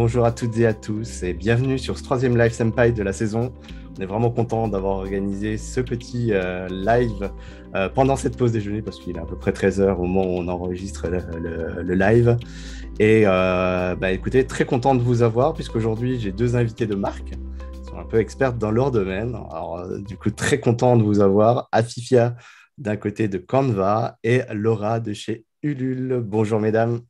Bonjour à toutes et à tous et bienvenue sur ce troisième live Senpai de la saison. On est vraiment content d'avoir organisé ce petit live pendant cette pause déjeuner parce qu'il est à peu près 13 heures au moment où on enregistre le live. Et écoutez, très content de vous avoir puisqu'aujourd'hui j'ai deux invités de marque qui sont un peu expertes dans leur domaine. Alors du coup, très content de vous avoir. Afifia d'un côté de Canva et Laura de chez Ulule. Bonjour mesdames.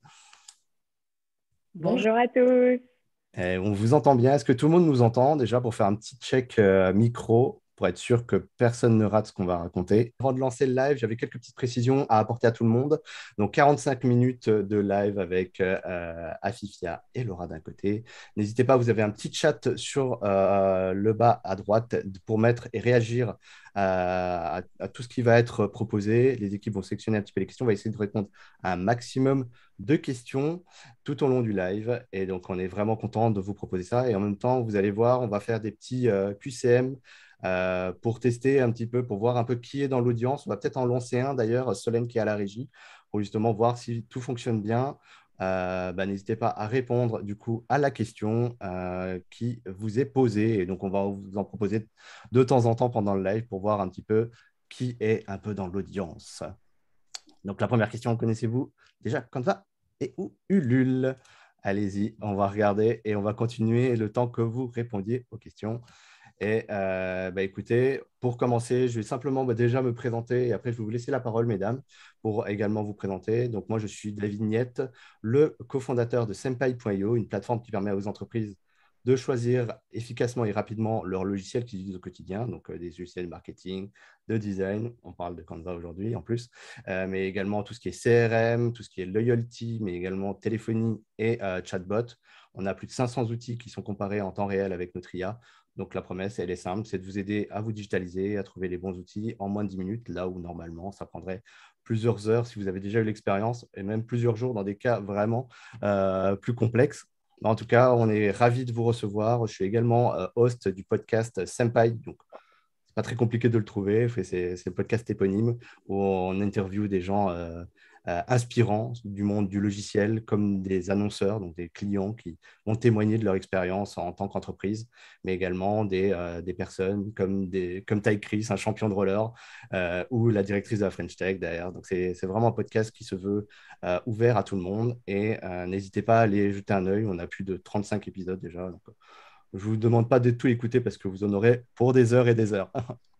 Bonjour. Bonjour à tous. On vous entend bien. Est-ce que tout le monde nous entend déjà pour faire un petit check micro pour être sûr que personne ne rate ce qu'on va raconter? Avant de lancer le live, j'avais quelques petites précisions à apporter à tout le monde. Donc 45 minutes de live avec Afifia et Laura d'un côté. N'hésitez pas, vous avez un petit chat sur le bas à droite pour mettre et réagir à tout ce qui va être proposé. Les équipes vont sélectionner un petit peu les questions. On va essayer de répondre à un maximum de questions tout au long du live. Et donc, on est vraiment content de vous proposer ça. Et en même temps, vous allez voir, on va faire des petits QCM pour tester un petit peu, pour voir un peu qui est dans l'audience. On va peut-être en lancer un d'ailleurs, Solène qui est à la régie, pour justement voir si tout fonctionne bien. N'hésitez pas à répondre du coup à la question qui vous est posée. Et donc, on va vous en proposer de temps en temps pendant le live pour voir un petit peu qui est un peu dans l'audience. Donc, la première question, connaissez-vous déjà Canva et ou Ulule? Allez-y, on va regarder et on va continuer le temps que vous répondiez aux questions. Et écoutez, pour commencer, je vais simplement déjà me présenter et après je vais vous laisser la parole, mesdames, pour également vous présenter. Donc moi, je suis David Niette, le cofondateur de Senpai.io, une plateforme qui permet aux entreprises de choisir efficacement et rapidement leur logiciel qu'ils utilisent au quotidien, donc des logiciels de marketing, de design, on parle de Canva aujourd'hui en plus, mais également tout ce qui est CRM, tout ce qui est loyalty, mais également téléphonie et chatbot. On a plus de 500 outils qui sont comparés en temps réel avec notre IA. Donc, la promesse, elle est simple, c'est de vous aider à vous digitaliser, à trouver les bons outils en moins de 10 minutes, là où normalement, ça prendrait plusieurs heures si vous avez déjà eu l'expérience et même plusieurs jours dans des cas vraiment plus complexes. En tout cas, on est ravis de vous recevoir. Je suis également host du podcast Senpai. Donc, c'est pas très compliqué de le trouver. C'est le podcast éponyme où on interviewe des gens inspirants du monde du logiciel, comme des annonceurs, donc des clients qui vont témoigner de leur expérience en tant qu'entreprise, mais également des personnes comme Ty Chris, un champion de roller, ou la directrice de la French Tech derrière. Donc, c'est vraiment un podcast qui se veut ouvert à tout le monde. Et n'hésitez pas à aller jeter un œil. On a plus de 35 épisodes déjà. Donc, je ne vous demande pas de tout écouter parce que vous en aurez pour des heures et des heures.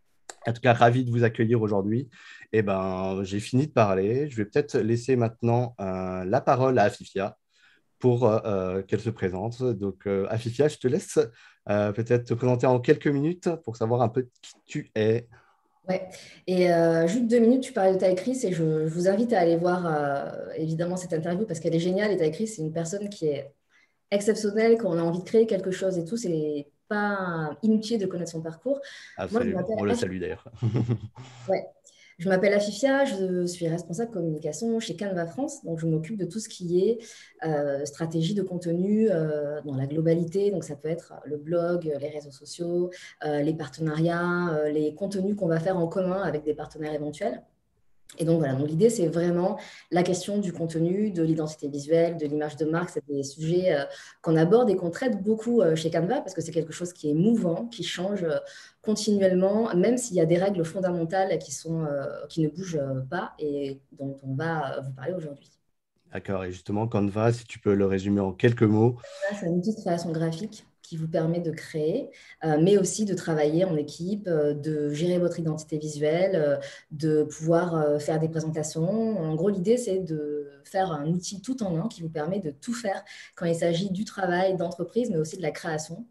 En tout cas, ravi de vous accueillir aujourd'hui. Et j'ai fini de parler. Je vais peut-être laisser maintenant la parole à Afifia pour qu'elle se présente. Donc, Afifia, je te laisse peut-être te présenter en quelques minutes pour savoir un peu qui tu es. Ouais. Et juste 2 minutes, tu parlais de Ty Chris et je vous invite à aller voir évidemment cette interview parce qu'elle est géniale. Et Ty Chris, c'est une personne qui est exceptionnelle quand on a envie de créer quelque chose et tout. C'est pas inutile de connaître son parcours. Moi, je Absolument. m'appelle On le Afifia. salue d'ailleurs. Ouais. Je m'appelle Afifia, je suis responsable communication chez Canva France. Donc, je m'occupe de tout ce qui est stratégie de contenu dans la globalité. Donc, ça peut être le blog, les réseaux sociaux, les partenariats, les contenus qu'on va faire en commun avec des partenaires éventuels. Et donc voilà, donc l'idée c'est vraiment la question du contenu, de l'identité visuelle, de l'image de marque. C'est des sujets qu'on aborde et qu'on traite beaucoup chez Canva parce que c'est quelque chose qui est mouvant, qui change continuellement, même s'il y a des règles fondamentales qui ne bougent pas et dont on va vous parler aujourd'hui. D'accord. Et justement, Canva, si tu peux le résumer en quelques mots. Là, c'est un outil de création graphique qui vous permet de créer, mais aussi de travailler en équipe, de gérer votre identité visuelle, de pouvoir faire des présentations. En gros, l'idée, c'est de faire un outil tout en un qui vous permet de tout faire quand il s'agit du travail, d'entreprise, mais aussi de la création.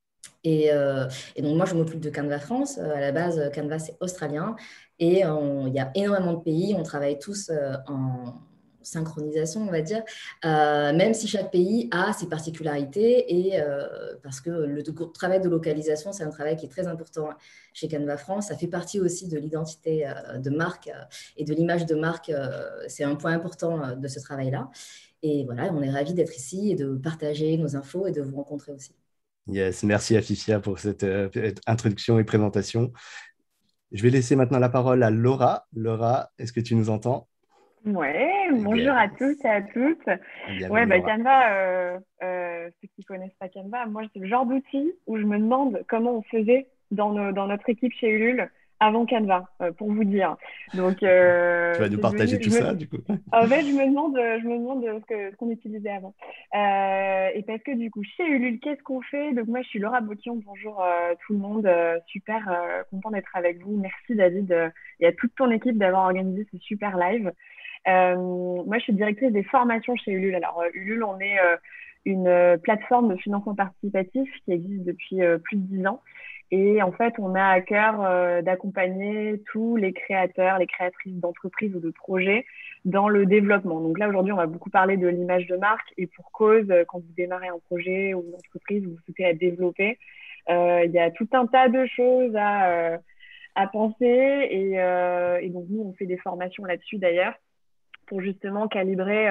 Et donc, moi, je m'occupe de Canva France. À la base, Canva, c'est australien. Et il y a énormément de pays. On travaille tous en synchronisation, on va dire, même si chaque pays a ses particularités. Et parce que le travail de localisation, c'est un travail qui est très important chez Canva France. Ça fait partie aussi de l'identité de marque et de l'image de marque. C'est un point important de ce travail-là. Et voilà, on est ravis d'être ici et de partager nos infos et de vous rencontrer aussi. Yes, merci Afifia pour cette introduction et présentation. Je vais laisser maintenant la parole à Laura. Laura, est-ce que tu nous entends? Ouais, bonjour à tous Yes. et à toutes. Ouais, Bienvenue bah Laura. Canva, ceux qui connaissent pas Canva, moi, c'est le genre d'outil où je me demande comment on faisait dans notre équipe chez Ulule avant Canva, pour vous dire. Donc, Tu vas nous c'est partager devenu, tout ça du coup? en fait, je me demande ce qu'on utilisait avant. Et parce que du coup, chez Ulule, qu'est-ce qu'on fait? Donc, moi, je suis Laura Bocquion. Bonjour tout le monde. Super content d'être avec vous. Merci David et à toute ton équipe d'avoir organisé ce super live. Moi, je suis directrice des formations chez Ulule. Alors, Ulule, on est une plateforme de financement participatif qui existe depuis plus de 10 ans. Et en fait, on a à cœur d'accompagner tous les créateurs, les créatrices d'entreprises ou de projets dans le développement. Donc là, aujourd'hui, on va beaucoup parler de l'image de marque et pour cause, quand vous démarrez un projet ou une entreprise, vous souhaitez la développer, il y a tout un tas de choses à penser et donc nous, on fait des formations là-dessus d'ailleurs pour justement calibrer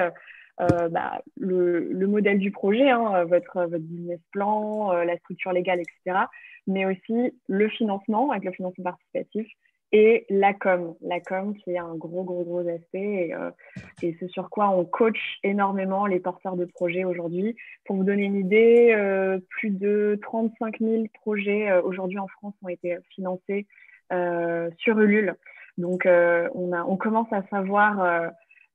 le modèle du projet, hein, votre business plan, la structure légale, etc. Mais aussi le financement, avec le financement participatif, et la com qui est un gros, gros, gros aspect, et ce sur quoi on coach énormément les porteurs de projets aujourd'hui. Pour vous donner une idée, plus de 35 000 projets aujourd'hui en France ont été financés sur Ulule. Donc, on commence à savoir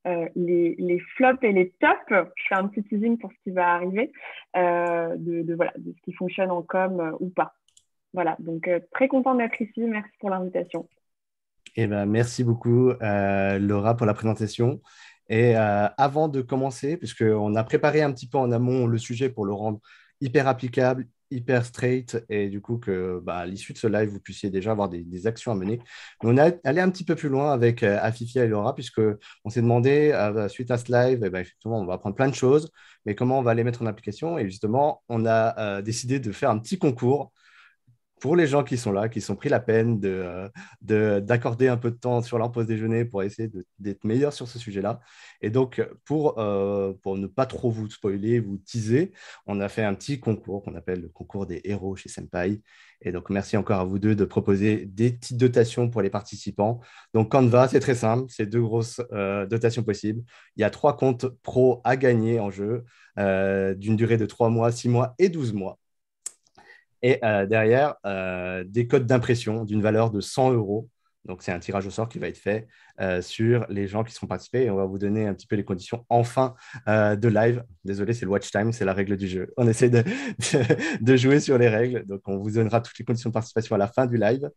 les flops et les tops. Je fais un petit teasing pour ce qui va arriver, voilà, de ce qui fonctionne en com ou pas. Voilà, donc très content d'être ici. Merci pour l'invitation. Eh ben, merci beaucoup, Laura, pour la présentation. Et avant de commencer, puisqu'on a préparé un petit peu en amont le sujet pour le rendre hyper applicable, hyper straight, et du coup que bah, à l'issue de ce live, vous puissiez déjà avoir des actions à mener. Mais on est allé un petit peu plus loin avec Afifia et Laura, puisqu'on s'est demandé, suite à ce live, eh ben, effectivement, on va apprendre plein de choses, mais comment on va les mettre en application? Et justement, on a décidé de faire un petit concours pour les gens qui sont là, qui sont pris la peine d'accorder un peu de temps sur leur pause déjeuner pour essayer d'être meilleurs sur ce sujet-là. Et donc, pour ne pas trop vous spoiler, vous teaser, on a fait un petit concours qu'on appelle le concours des héros chez Senpai. Et donc, merci encore à vous deux de proposer des petites dotations pour les participants. Donc, Canva, c'est très simple, c'est deux grosses dotations possibles. Il y a 3 comptes pro à gagner en jeu d'une durée de 3 mois, 6 mois et 12 mois. Et derrière, des codes d'impression d'une valeur de 100 euros. Donc, c'est un tirage au sort qui va être fait sur les gens qui seront participés. Et on va vous donner un petit peu les conditions en fin de live. Désolé, c'est le watch time, c'est la règle du jeu. On essaie de jouer sur les règles. Donc, on vous donnera toutes les conditions de participation à la fin du live.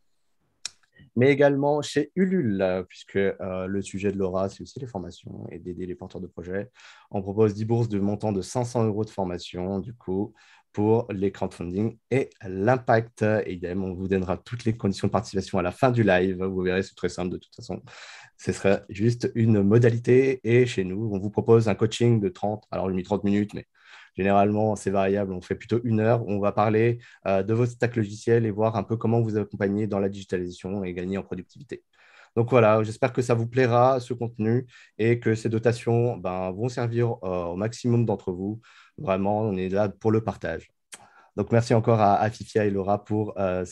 Mais également chez Ulule, puisque le sujet de Laura, c'est aussi les formations et d'aider les porteurs de projets. On propose 10 bourses de montant de 500 euros de formation, du coup, pour les crowdfunding et l'impact. Et idem, on vous donnera toutes les conditions de participation à la fin du live. Vous verrez, c'est très simple de toute façon. Ce sera juste une modalité. Et chez nous, on vous propose un coaching de 30, alors limite 30 minutes, mais généralement, c'est variable. On fait plutôt 1 heure. On va parler de votre stack logiciel et voir un peu comment vous accompagner dans la digitalisation et gagner en productivité. Donc voilà, j'espère que ça vous plaira, ce contenu, et que ces dotations vont servir au maximum d'entre vous. Vraiment, on est là pour le partage. Donc merci encore à Fifia et Laura pour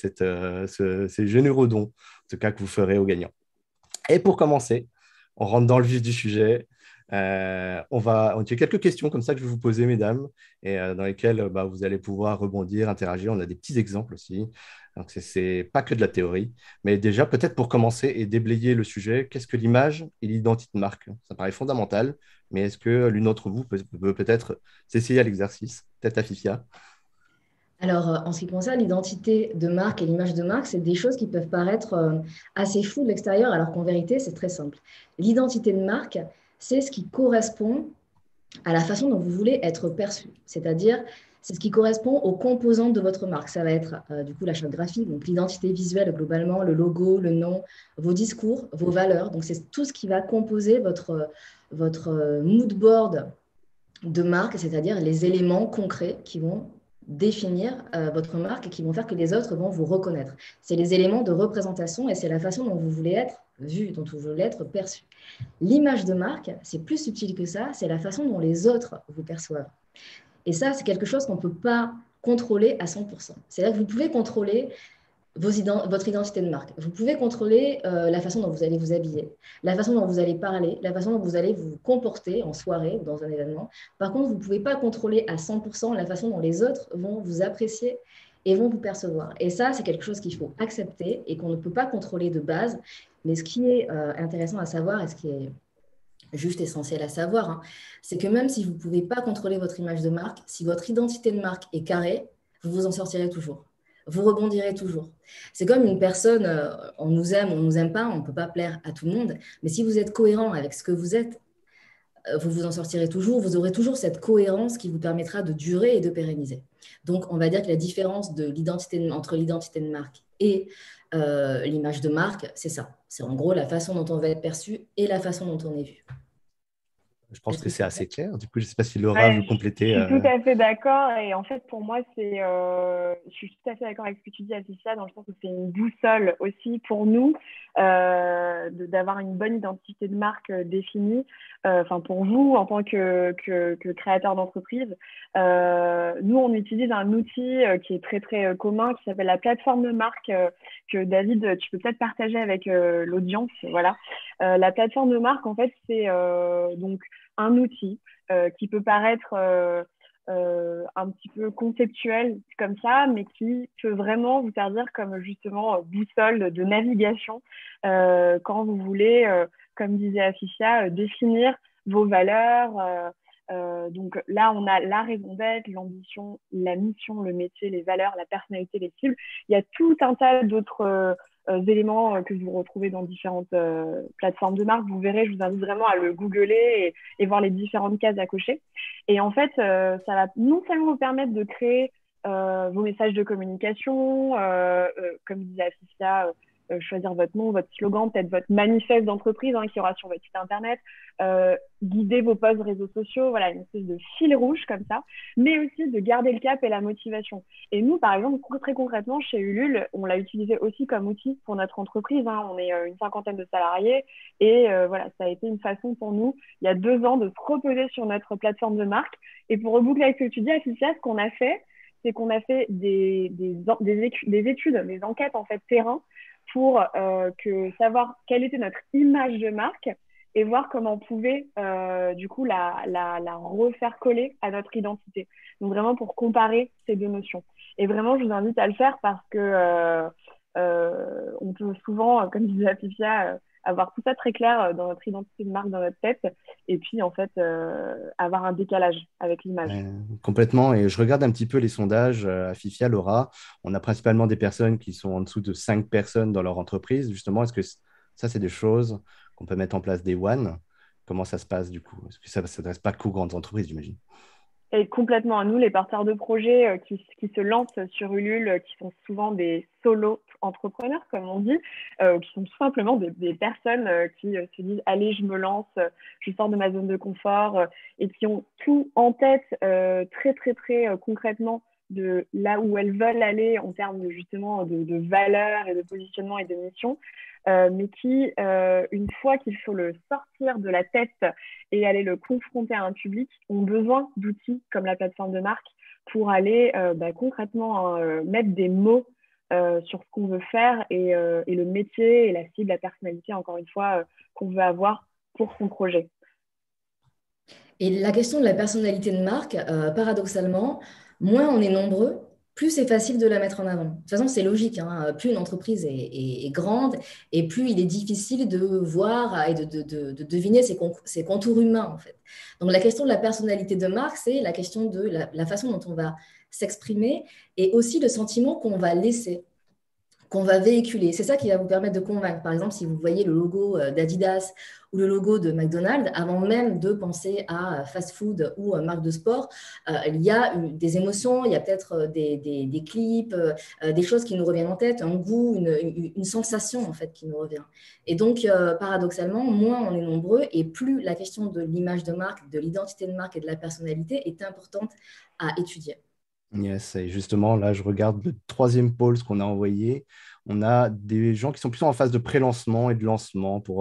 ces généreux dons, en tout cas que vous ferez aux gagnants. Et pour commencer, on rentre dans le vif du sujet. On a quelques questions comme ça que je vais vous poser, mesdames, et dans lesquelles vous allez pouvoir rebondir, interagir. On a des petits exemples aussi. Donc, c'est pas que de la théorie. Mais déjà, peut-être pour commencer et déblayer le sujet, qu'est-ce que l'image et l'identité de marque? Ça paraît fondamental, mais est-ce que l'une d'entre vous peut peut-être s'essayer à l'exercice? Peut-être à Fifia. Alors, en ce qui concerne l'identité de marque et l'image de marque, c'est des choses qui peuvent paraître assez floues de l'extérieur, alors qu'en vérité, c'est très simple. L'identité de marque, c'est ce qui correspond à la façon dont vous voulez être perçu. C'est-à-dire, c'est ce qui correspond aux composantes de votre marque. Ça va être du coup la charte graphique, donc l'identité visuelle globalement, le logo, le nom, vos discours, vos valeurs. Donc, c'est tout ce qui va composer votre mood board de marque, c'est-à-dire les éléments concrets qui vont définir votre marque et qui vont faire que les autres vont vous reconnaître. C'est les éléments de représentation et c'est la façon dont vous voulez être vu, dont vous voulez être perçu. L'image de marque, c'est plus subtil que ça, c'est la façon dont les autres vous perçoivent. Et ça, c'est quelque chose qu'on ne peut pas contrôler à 100%. C'est-à-dire que vous pouvez contrôler votre identité de marque. Vous pouvez contrôler la façon dont vous allez vous habiller, la façon dont vous allez parler, la façon dont vous allez vous comporter en soirée ou dans un événement. Par contre, vous ne pouvez pas contrôler à 100% la façon dont les autres vont vous apprécier et vont vous percevoir. Et ça, c'est quelque chose qu'il faut accepter et qu'on ne peut pas contrôler de base. Mais ce qui est intéressant à savoir et ce qui est juste essentiel à savoir, hein, c'est que même si vous ne pouvez pas contrôler votre image de marque, si votre identité de marque est carrée, vous vous en sortirez toujours. Vous rebondirez toujours. C'est comme une personne, on nous aime, on ne nous aime pas, on ne peut pas plaire à tout le monde, mais si vous êtes cohérent avec ce que vous êtes, vous vous en sortirez toujours, vous aurez toujours cette cohérence qui vous permettra de durer et de pérenniser. Donc, on va dire que la différence entre l'identité de marque et l'image de marque, c'est ça. C'est en gros la façon dont on va être perçu et la façon dont on est vu. Je pense Est-ce que que c'est c'est clair? assez clair. Du coup, je ne sais pas si Laura veut Ouais, je compléter. suis tout à fait d'accord. Et en fait, pour moi, je suis tout à fait d'accord avec ce que tu dis, Aficia, dans le sens où c'est une boussole aussi pour nous d'avoir une bonne identité de marque définie. Enfin, pour vous, en tant que créateur d'entreprise, nous, on utilise un outil qui est très, très commun, qui s'appelle la plateforme de marque, que David, tu peux peut-être partager avec l'audience. Voilà. La plateforme de marque, en fait, c'est donc un outil qui peut paraître un petit peu conceptuel comme ça, mais qui peut vraiment vous servir comme justement boussole de navigation quand vous voulez, comme disait Aficia, définir vos valeurs. Donc là, on a la raison d'être, l'ambition, la mission, le métier, les valeurs, la personnalité, les cibles. Il y a tout un tas d'autres éléments que vous retrouvez dans différentes plateformes de marque. Vous verrez, je vous invite vraiment à le googler et voir les différentes cases à cocher. Et en fait, ça va non seulement vous permettre de créer vos messages de communication, comme disait Aficia, choisir votre nom, votre slogan, peut-être votre manifeste d'entreprise qui aura sur votre site internet, guider vos posts réseaux sociaux, voilà, une espèce de fil rouge comme ça, mais aussi de garder le cap et la motivation. Et nous, par exemple, très concrètement, chez Ulule, on l'a utilisé aussi comme outil pour notre entreprise. On est une 50aine de salariés et voilà, ça a été une façon pour nous, il y a 2 ans, de se reposer sur notre plateforme de marque. Et pour reboucler avec ce que tu dis, Aficia, ce qu'on a fait, c'est qu'on a fait des études, des enquêtes en fait terrain pour savoir quelle était notre image de marque et voir comment on pouvait du coup la refaire coller à notre identité. Donc vraiment pour comparer ces deux notions. Et vraiment, je vous invite à le faire parce que on peut souvent, comme disait Pipia, avoir tout ça très clair dans notre identité de marque, dans notre tête, et puis en fait avoir un décalage avec l'image. Complètement. Et je regarde un petit peu les sondages à Fifia, Laura. On a principalement des personnes qui sont en dessous de 5 personnes dans leur entreprise. Justement, est-ce que ça, c'est des choses qu'on peut mettre en place day one? Comment ça se passe du coup? Est-ce que ça ne s'adresse pas qu'aux grandes entreprises, j'imagine? Et complètement à nous, les porteurs de projets qui se lancent sur Ulule, qui sont souvent des solo entrepreneurs, comme on dit, qui sont tout simplement des personnes qui se disent allez, je me lance, je sors de ma zone de confort, et qui ont tout en tête très, très, très concrètement de là où elles veulent aller en termes de, justement de valeurs et de positionnement et de mission, mais qui, une fois qu'il faut le sortir de la tête et aller le confronter à un public, ont besoin d'outils comme la plateforme de marque pour aller concrètement mettre des mots sur ce qu'on veut faire et le métier et la cible, la personnalité, encore une fois, qu'on veut avoir pour son projet. Et la question de la personnalité de marque, paradoxalement, moins on est nombreux, plus c'est facile de la mettre en avant. De toute façon, c'est logique, hein. Plus une entreprise est grande et plus il est difficile de voir et de deviner ses contours humains, en fait. Donc la question de la personnalité de marque, c'est la question de la façon dont on va s'exprimer et aussi le sentiment qu'on va laisser, qu'on va véhiculer. C'est ça qui va vous permettre de convaincre. Par exemple, si vous voyez le logo d'Adidas ou le logo de McDonald's, avant même de penser à fast-food ou marque de sport, il y a des émotions, il y a peut-être des clips, des choses qui nous reviennent en tête, un goût, une sensation en fait qui nous revient. Et donc, paradoxalement, moins on est nombreux et plus la question de l'image de marque, de l'identité de marque et de la personnalité est importante à étudier. Yes, et justement, là, je regarde le troisième pôle, ce qu'on a envoyé. On a des gens qui sont plutôt en phase de pré-lancement et de lancement pour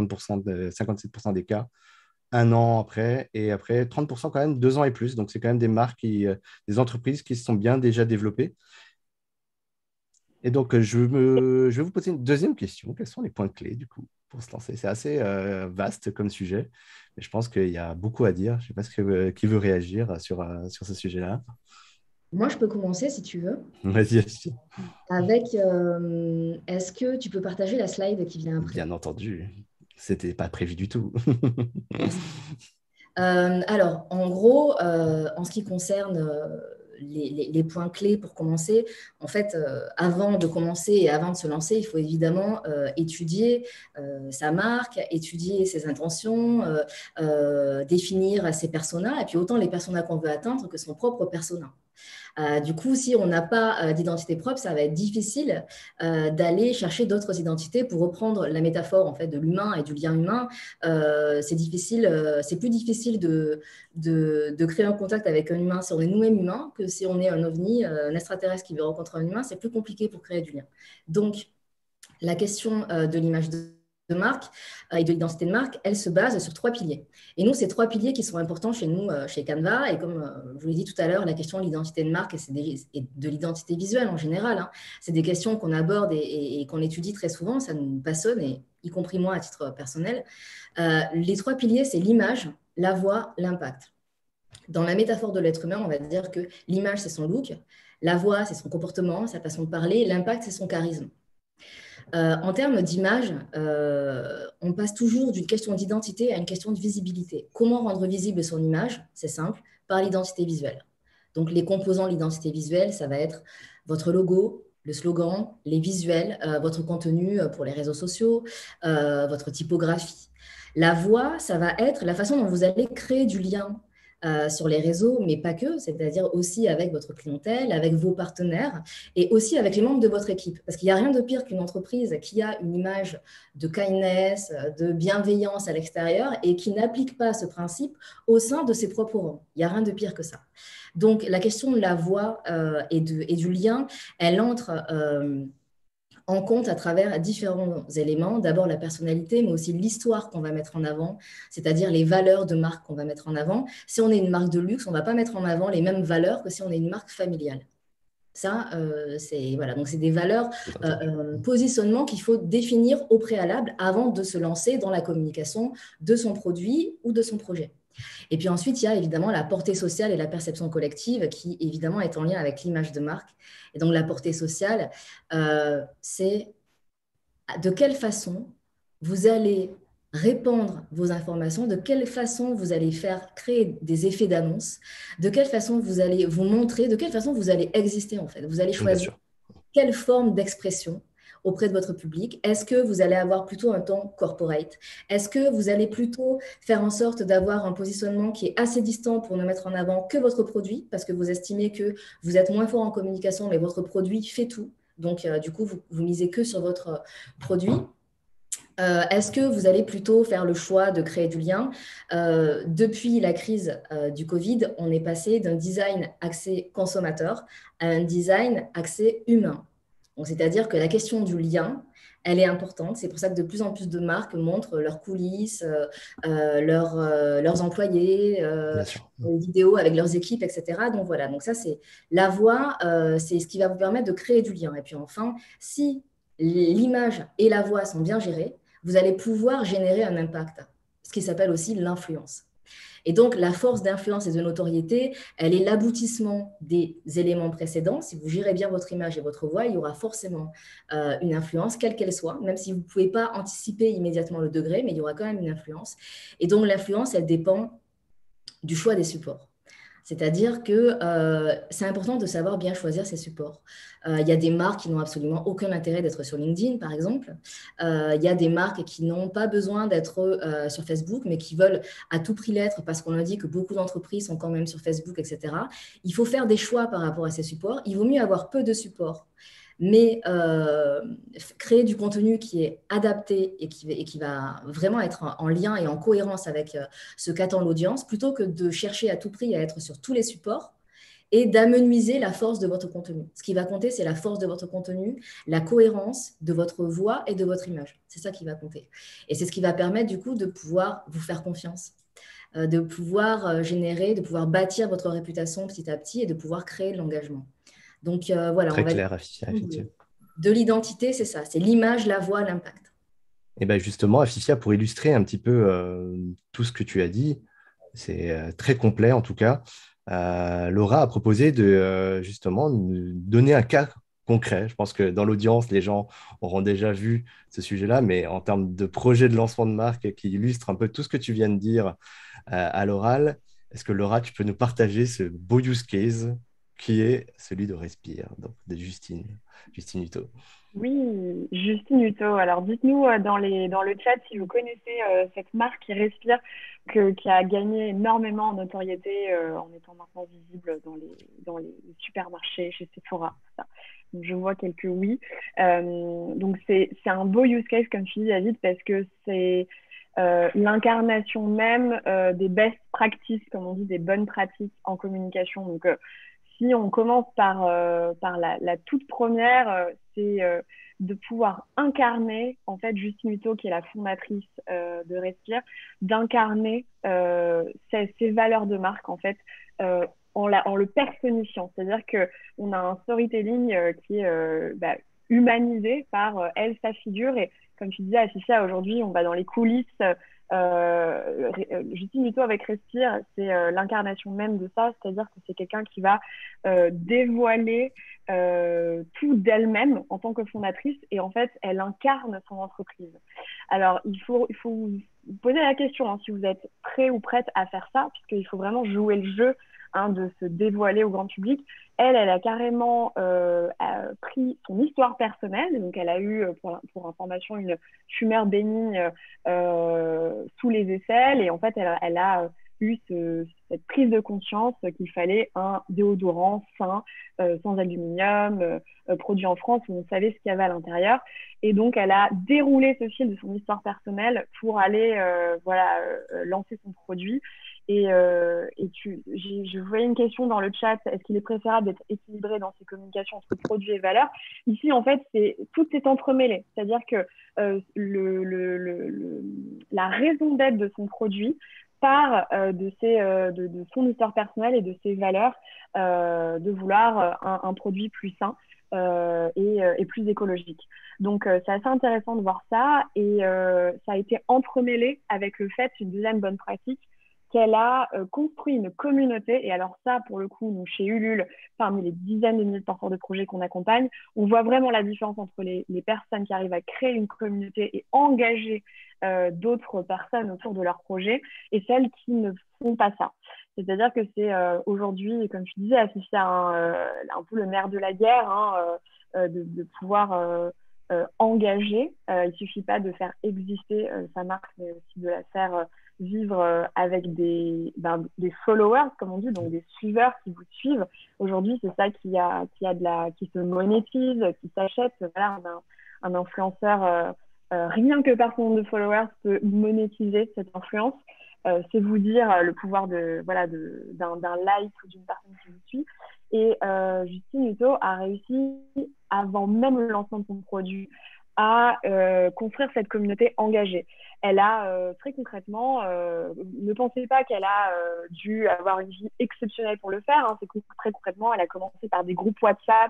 57% des cas, 1 an après, et après 30% quand même, 2 ans et plus. Donc, c'est quand même des marques, des entreprises qui se sont bien déjà développées. Et donc, je vais vous poser une deuxième question. Quels sont les points clés, du coup, pour se lancer? C'est assez vaste comme sujet, mais je pense qu'il y a beaucoup à dire. Je ne sais pas qui veut réagir sur ce sujet-là. Moi, je peux commencer si tu veux. Vas-y, Ashley. Avec, est-ce que tu peux partager la slide qui vient après? Bien entendu. C'était pas prévu du tout. Merci. Alors, en gros, en ce qui concerne les points clés pour commencer, en fait, avant de commencer et avant de se lancer, il faut évidemment étudier sa marque, étudier ses intentions, définir ses personas, et puis autant les personas qu'on veut atteindre que son propre persona. Du coup, si on n'a pas d'identité propre, ça va être difficile d'aller chercher d'autres identités. Pour reprendre la métaphore en fait, de l'humain et du lien humain, c'est difficile, c'est plus difficile de créer un contact avec un humain si on est nous-mêmes humains que si on est un ovni, un extraterrestre qui veut rencontrer un humain. C'est plus compliqué pour créer du lien. Donc, la question de l'image de marque et de l'identité de marque, elle se base sur 3 piliers. Et nous, ces 3 piliers qui sont importants chez nous, chez Canva, et comme je vous l'ai dit tout à l'heure, la question de l'identité de marque et de l'identité visuelle en général, hein, c'est des questions qu'on aborde et qu'on étudie très souvent, ça nous passionne, et y compris moi à titre personnel. Les 3 piliers, c'est l'image, la voix, l'impact. Dans la métaphore de l'être humain, on va dire que l'image, c'est son look, la voix, c'est son comportement, sa façon de parler, l'impact, c'est son charisme. En termes d'image, on passe toujours d'une question d'identité à une question de visibilité. Comment rendre visible son image? C'est simple, par l'identité visuelle. Donc, les composants de l'identité visuelle, ça va être votre logo, le slogan, les visuels, votre contenu pour les réseaux sociaux, votre typographie. La voix, ça va être la façon dont vous allez créer du lien sur les réseaux, mais pas que, c'est-à-dire aussi avec votre clientèle, avec vos partenaires et aussi avec les membres de votre équipe. Parce qu'il n'y a rien de pire qu'une entreprise qui a une image de kindness, de bienveillance à l'extérieur et qui n'applique pas ce principe au sein de ses propres rangs. Il n'y a rien de pire que ça. Donc, la question de la voix et du lien, elle entre en compte à travers différents éléments. D'abord la personnalité, mais aussi l'histoire qu'on va mettre en avant, c'est-à-dire les valeurs de marque qu'on va mettre en avant. Si on est une marque de luxe, on ne va pas mettre en avant les mêmes valeurs que si on est une marque familiale. Ça, c'est voilà. Donc, c'est des valeurs, positionnement qu'il faut définir au préalable avant de se lancer dans la communication de son produit ou de son projet. Et puis ensuite, il y a évidemment la portée sociale et la perception collective qui, évidemment, est en lien avec l'image de marque. Et donc, la portée sociale, c'est de quelle façon vous allez répandre vos informations, de quelle façon vous allez faire créer des effets d'annonce, de quelle façon vous allez vous montrer, de quelle façon vous allez exister en fait. Vous allez choisir quelle forme d'expression auprès de votre public. Est-ce que vous allez avoir plutôt un ton corporate? Est-ce que vous allez plutôt faire en sorte d'avoir un positionnement qui est assez distant pour ne mettre en avant que votre produit, parce que vous estimez que vous êtes moins fort en communication, mais votre produit fait tout. Donc, du coup, vous misez que sur votre produit. Est-ce que vous allez plutôt faire le choix de créer du lien? Depuis la crise du Covid, on est passé d'un design axé consommateur à un design axé humain. Donc, c'est-à-dire que la question du lien, elle est importante. C'est pour ça que de plus en plus de marques montrent leurs coulisses, leurs employés, les vidéos avec leurs équipes, etc. Donc voilà, donc ça c'est la voix, c'est ce qui va vous permettre de créer du lien. Et puis enfin, si l'image et la voix sont bien gérées, vous allez pouvoir générer un impact, ce qui s'appelle aussi l'influence. Et donc, la force d'influence et de notoriété, elle est l'aboutissement des éléments précédents. Si vous gérez bien votre image et votre voix, il y aura forcément une influence, quelle qu'elle soit, même si vous ne pouvez pas anticiper immédiatement le degré, mais il y aura quand même une influence. Et donc, l'influence, elle dépend du choix des supports. C'est-à-dire que c'est important de savoir bien choisir ses supports. Il y a des marques qui n'ont absolument aucun intérêt d'être sur LinkedIn, par exemple. Il y a des marques qui n'ont pas besoin d'être sur Facebook, mais qui veulent à tout prix l'être parce qu'on a dit que beaucoup d'entreprises sont quand même sur Facebook, etc. Il faut faire des choix par rapport à ces supports. Il vaut mieux avoir peu de supports, mais créer du contenu qui est adapté et qui va vraiment être en lien et en cohérence avec ce qu'attend l'audience, plutôt que de chercher à tout prix à être sur tous les supports et d'amenuiser la force de votre contenu. Ce qui va compter, c'est la force de votre contenu, la cohérence de votre voix et de votre image. C'est ça qui va compter. Et c'est ce qui va permettre du coup de pouvoir vous faire confiance, de pouvoir générer, de pouvoir bâtir votre réputation petit à petit et de pouvoir créer de l'engagement. Donc voilà, très clair, effectivement. de l'identité, c'est ça, c'est l'image, la voix, l'impact. Et bien justement, Afifia, pour illustrer un petit peu tout ce que tu as dit, c'est très complet en tout cas. Laura a proposé de justement nous donner un cas concret. Je pense que dans l'audience, les gens auront déjà vu ce sujet-là, mais en termes de projet de lancement de marque qui illustre un peu tout ce que tu viens de dire à l'oral, est-ce que Laura, tu peux nous partager ce beau use case qui est celui de Respire, donc de Justine Hutto. Oui, Justine Hutto. Alors, dites-nous dans le chat si vous connaissez cette marque qui respire, qui a gagné énormément en notoriété en étant maintenant visible dans les supermarchés, chez Sephora, tout ça. Donc, je vois quelques oui. Donc, c'est un beau use case, comme tu dis, David, parce que c'est l'incarnation même des best practices, comme on dit, des bonnes pratiques en communication. Donc, si on commence par la toute première, c'est de pouvoir incarner, en fait, Justine Hutto, qui est la fondatrice de Respire, d'incarner ces valeurs de marque, en fait, en le personnifiant. C'est-à-dire qu'on a un storytelling qui est humanisé par elle, sa figure. Et comme tu disais, Afifia, aujourd'hui, on va dans les coulisses. Justine Hutto avec Respire, c'est l'incarnation même de ça, c'est-à-dire que c'est quelqu'un qui va dévoiler tout d'elle-même en tant que fondatrice, et en fait elle incarne son entreprise. Alors il faut vous poser la question si vous êtes prêt ou prête à faire ça, puisqu'il faut vraiment jouer le jeu de se dévoiler au grand public. Elle a carrément pris son histoire personnelle. Donc, elle a eu, pour information, une tumeur bénigne sous les aisselles. Et en fait, elle a eu cette prise de conscience qu'il fallait un déodorant sain, sans aluminium, produit en France, où on savait ce qu'il y avait à l'intérieur. Et donc, elle a déroulé ce fil de son histoire personnelle pour aller lancer son produit. Et je voyais une question dans le chat, est-ce qu'il est préférable d'être équilibré dans ses communications entre produits et valeurs? Ici, en fait, tout est entremêlé. C'est-à-dire que la raison d'être de son produit part de son histoire personnelle et de ses valeurs, de vouloir un produit plus sain et plus écologique. Donc, c'est assez intéressant de voir ça. Et ça a été entremêlé avec le fait, une deuxième bonne pratique, qu'elle a construit une communauté. Et alors ça, pour le coup, nous, chez Ulule, parmi les dizaines de milliers de porteurs de projets qu'on accompagne, on voit vraiment la différence entre les personnes qui arrivent à créer une communauté et engager d'autres personnes autour de leur projet, et celles qui ne font pas ça. C'est-à-dire que c'est aujourd'hui, comme je disais, c'est un peu le nerf de la guerre, de pouvoir engager. Il ne suffit pas de faire exister sa marque, mais aussi de la faire vivre avec des followers, comme on dit, donc des suiveurs qui vous suivent. Aujourd'hui, c'est ça qui se monétise, qui s'achète. Voilà, un influenceur, rien que par son nombre de followers, peut monétiser cette influence. C'est vous dire le pouvoir d'un like ou d'une personne qui vous suit. Et Justine Hutto a réussi, avant même le lancement de son produit, à construire cette communauté engagée. Elle a très concrètement, ne pensez pas qu'elle a dû avoir une vie exceptionnelle pour le faire. C'est très concrètement, elle a commencé par des groupes WhatsApp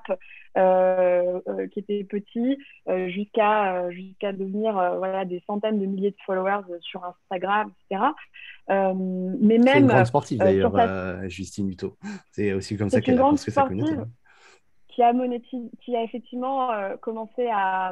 qui étaient petits, jusqu'à devenir des centaines de milliers de followers sur Instagram, etc. Mais C'est une même grande sportive d'ailleurs, Justine Hutto. C'est aussi comme ça c'est une qu'elle a grande construit sa communauté. sportive qui a effectivement commencé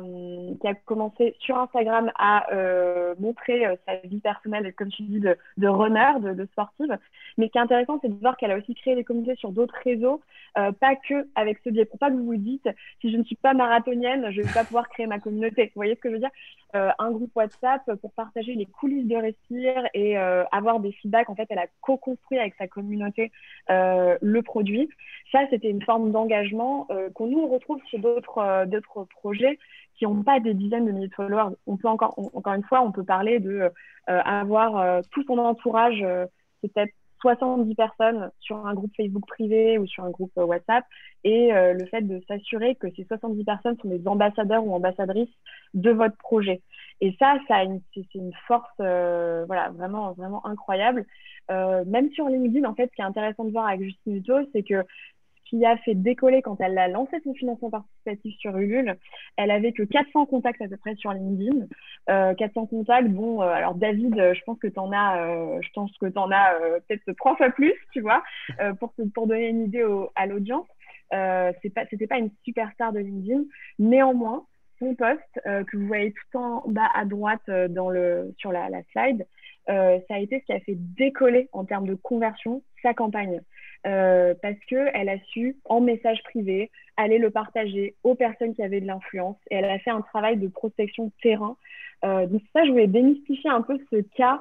sur Instagram à montrer sa vie personnelle, comme tu dis, de runner, de sportive. Mais ce qui est intéressant, c'est de voir qu'elle a aussi créé des communautés sur d'autres réseaux, pas que avec ce biais. Pour pas que vous vous dites, si je ne suis pas marathonienne, je ne vais pas pouvoir créer ma communauté. Vous voyez ce que je veux dire? Un groupe WhatsApp pour partager les coulisses de Respire et avoir des feedbacks. En fait, elle a co-construit avec sa communauté le produit. Ça, c'était une forme d'engagement qu'on nous retrouve chez d'autres projets qui n'ont pas des dizaines de milliers de followers. On peut encore une fois, on peut parler de avoir tout son entourage, c'est peut-être 70 personnes sur un groupe Facebook privé ou sur un groupe WhatsApp, et le fait de s'assurer que ces 70 personnes sont des ambassadeurs ou ambassadrices de votre projet. Et ça c'est une force vraiment, vraiment incroyable. Même sur LinkedIn, en fait, ce qui est intéressant de voir avec Justine Hutto, c'est que ce qui a fait décoller quand elle a lancé son financement participatif sur Ulule. Elle avait que 400 contacts à peu près sur LinkedIn. 400 contacts, bon, alors David, je pense que tu en as, peut-être 3 fois plus, tu vois, pour donner une idée à l'audience. C'était pas une superstar de LinkedIn. Néanmoins, son post que vous voyez tout en bas à droite sur la slide, ça a été ce qui a fait décoller en termes de conversion sa campagne. Parce qu'elle a su, en message privé, aller le partager aux personnes qui avaient de l'influence et elle a fait un travail de prospection terrain. Donc ça, je voulais démystifier un peu ce cas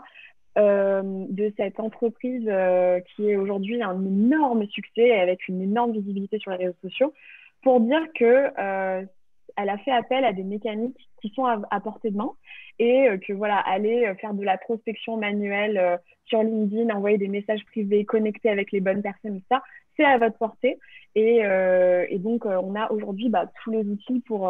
de cette entreprise qui est aujourd'hui un énorme succès avec une énorme visibilité sur les réseaux sociaux pour dire que elle a fait appel à des mécaniques qui sont à portée de main et que voilà, aller faire de la prospection manuelle sur LinkedIn, envoyer des messages privés, connecter avec les bonnes personnes, ça, c'est à votre portée. Et donc, on a aujourd'hui tous les outils pour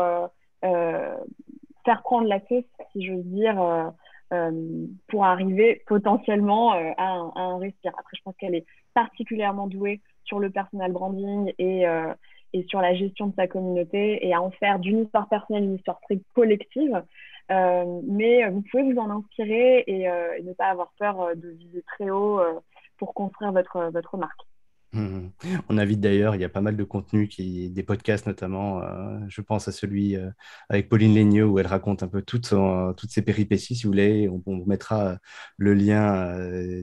faire prendre la sauce, si j'ose dire, pour arriver potentiellement à un respire. Après, je pense qu'elle est particulièrement douée sur le personal branding et sur la gestion de sa communauté et à en faire d'une histoire personnelle une histoire très collective. Mais vous pouvez vous en inspirer et ne pas avoir peur de viser très haut pour construire votre marque. On invite d'ailleurs, il y a pas mal de contenu, des podcasts notamment. Je pense à celui avec Pauline Lénieux où elle raconte un peu toutes ses péripéties, si vous voulez. On vous mettra le lien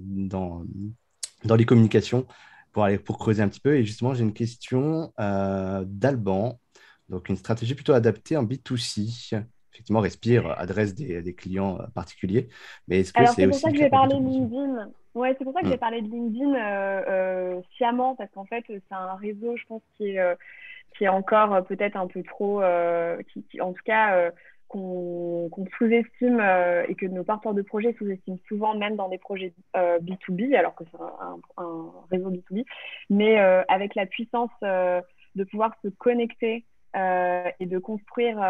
dans les communications pour creuser un petit peu. Et justement, j'ai une question d'Alban. Donc, une stratégie plutôt adaptée en B2C. Effectivement, Respire adresse des clients particuliers, mais est-ce que Alors, c'est c'est pour aussi ça le que cas j'ai pour parlé B2B? LinkedIn. Ouais, c'est pour ça que j'ai parlé de LinkedIn sciemment, parce qu'en fait, c'est un réseau, je pense, qui est encore peut-être un peu trop, en tout cas, qu'on sous-estime et que nos porteurs de projets sous-estiment souvent, même dans des projets B2B, alors que c'est un réseau B2B, mais avec la puissance de pouvoir se connecter et de construire